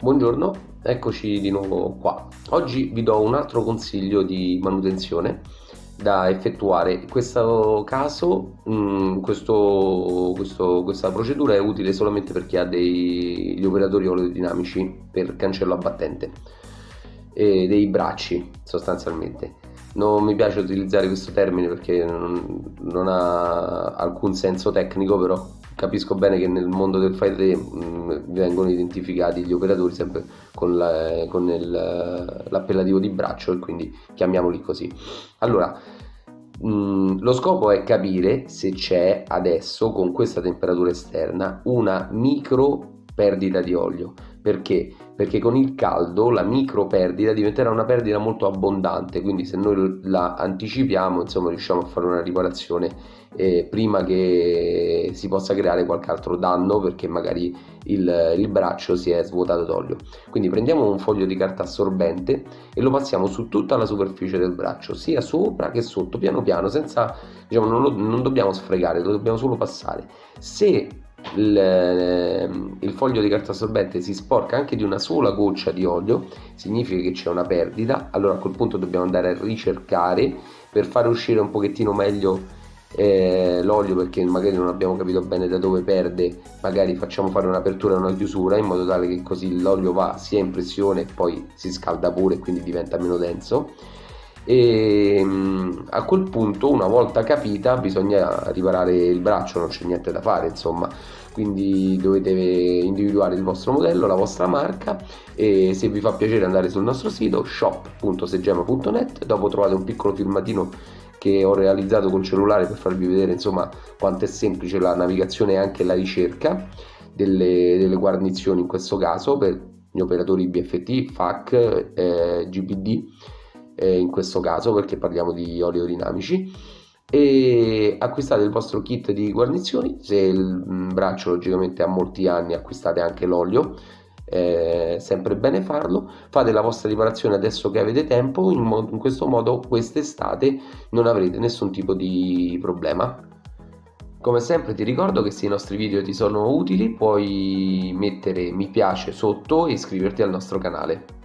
Buongiorno, eccoci di nuovo qua. Oggi vi do un altro consiglio di manutenzione da effettuare. In questo caso, questa procedura è utile solamente per chi ha degli operatori oleodinamici per cancello abbattente e dei bracci sostanzialmente. Non mi piace utilizzare questo termine perché non ha alcun senso tecnico, però capisco bene che nel mondo del fai da te vengono identificati gli operatori sempre con l'appellativo di braccio e quindi chiamiamoli così. Allora, lo scopo è capire se c'è adesso con questa temperatura esterna una micro perdita di olio. Perché? Perché con il caldo la micro perdita diventerà una perdita molto abbondante, quindi se noi la anticipiamo, insomma, riusciamo a fare una riparazione prima che si possa creare qualche altro danno, perché magari il braccio si è svuotato d'olio. Quindi prendiamo un foglio di carta assorbente e lo passiamo su tutta la superficie del braccio, sia sopra che sotto, piano piano, senza, diciamo, non dobbiamo sfregare, lo dobbiamo solo passare. Se il foglio di carta assorbente si sporca anche di una sola goccia di olio, significa che c'è una perdita. Allora a quel punto dobbiamo andare a ricercare per fare uscire un pochettino meglio l'olio, perché magari non abbiamo capito bene da dove perde. Magari facciamo fare un'apertura e una chiusura in modo tale che così l'olio va sia in pressione e poi si scalda pure e quindi diventa meno denso. E a quel punto, una volta capita, bisogna riparare il braccio, non c'è niente da fare, insomma. Quindi dovete individuare il vostro modello, la vostra marca, e se vi fa piacere andare sul nostro sito shop.segema.net. Dopo trovate un piccolo filmatino che ho realizzato col cellulare per farvi vedere, insomma, quanto è semplice la navigazione e anche la ricerca delle guarnizioni, in questo caso per gli operatori BFT, FAC, GPD, in questo caso perché parliamo di oleodinamici. E acquistate il vostro kit di guarnizioni. Se il braccio logicamente ha molti anni, acquistate anche l'olio, sempre bene farlo. Fate la vostra riparazione adesso che avete tempo, in questo modo quest'estate non avrete nessun tipo di problema. Come sempre ti ricordo che se i nostri video ti sono utili puoi mettere mi piace sotto e iscriverti al nostro canale.